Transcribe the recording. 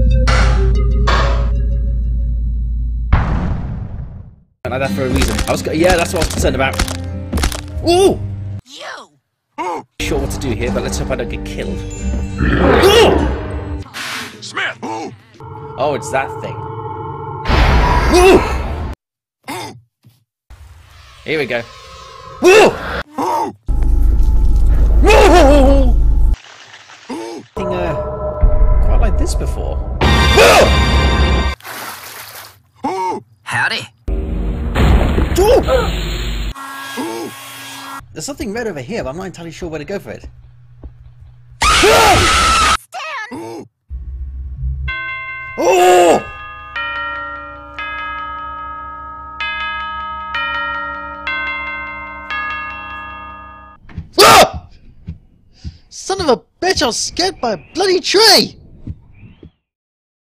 Like that for a reason. Yeah, that's what I was concerned about. Ooh! You! Sure what to do here, but let's hope I don't get killed. Smith! Oh, it's that thing. Woo! Here we go. Woo! Quite like this before. Howdy. There's something red over here, but I'm not entirely sure where to go for it. Oh! Ah! Son of a bitch, I was scared by a bloody tree!